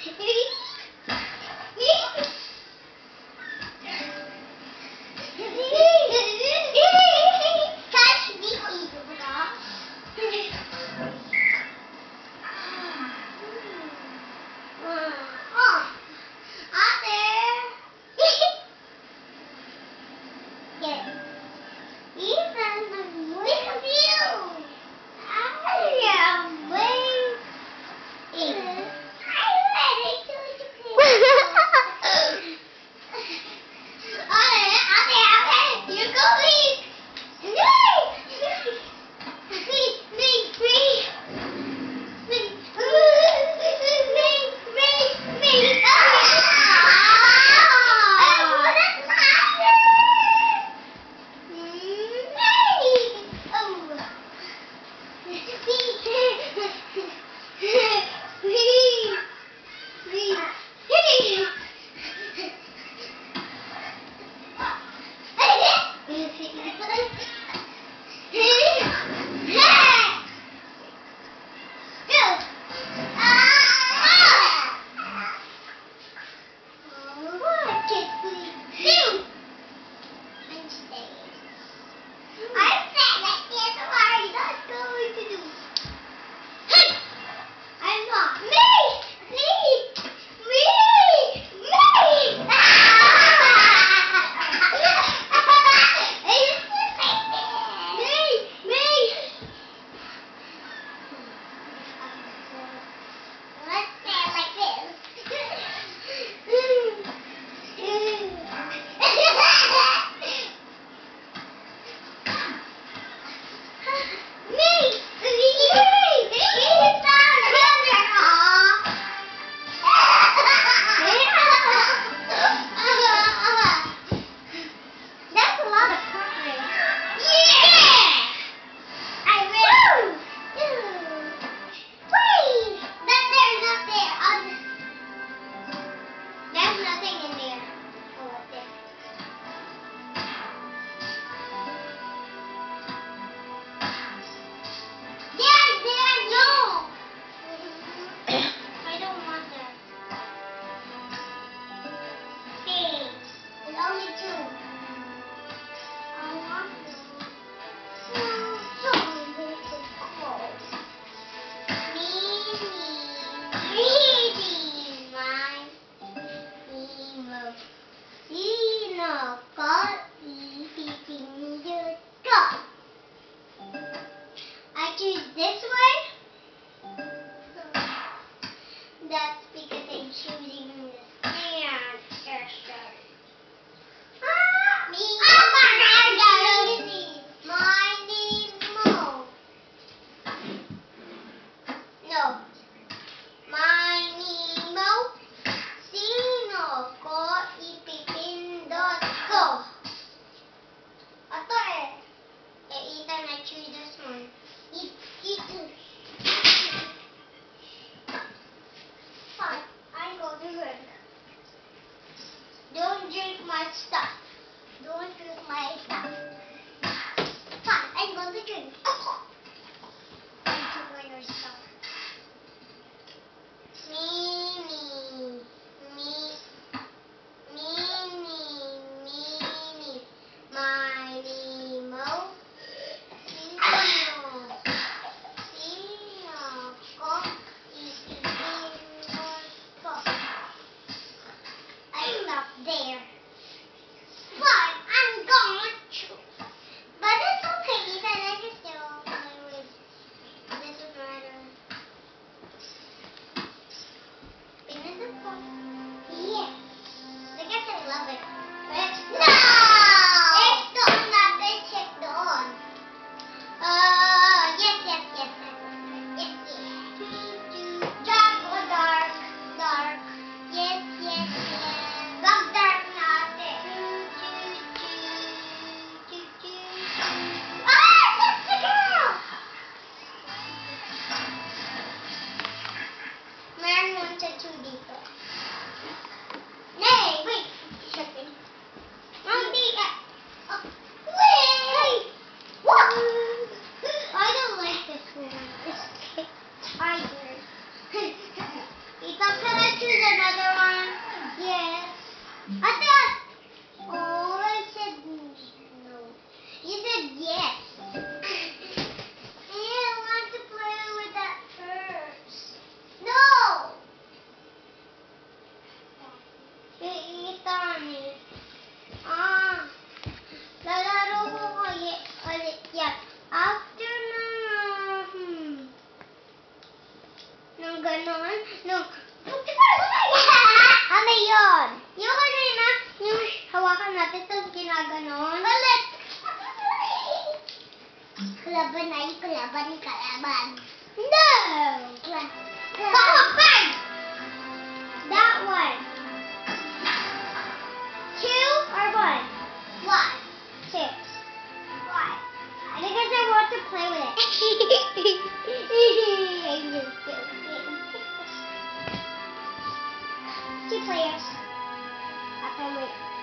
That's because I'm choosing the stand extra. My name Mo. No. My name Mo. Sino ko ipipindot ko? Ito Ethan, I choose this one. Ethan. Fine, I go to drink. Don't drink my stuff. Don't drink my stuff. Fine, I'm going to drink. I'm taking your stuff. Me. My Nemo. Sino ko ipipindot ko? I'm not there. Fine, I'm going to. But it's okay, Ethan. I can still play with. This is matter. Finish the phone. Yes. I guess I love it. No! It's doon natin. Check doon. Yes. Dark or dark? Dark. Yes. Wag dark natin. That's the girl! Meron 1 to 2 dito. Nay, wait. Second. Wait! What? I don't like this one. It's tired. Ethan, can I choose ganon. No. Ano yun? Yung kanina, yung hawakan natin, tapos ginaganon. Ulit! Kalaban ay kalaban. No! Bang! That one. 2 or 1? 1. 2. Why? Because I want to play with it. I'm just joking. 2 players. Okay, wait.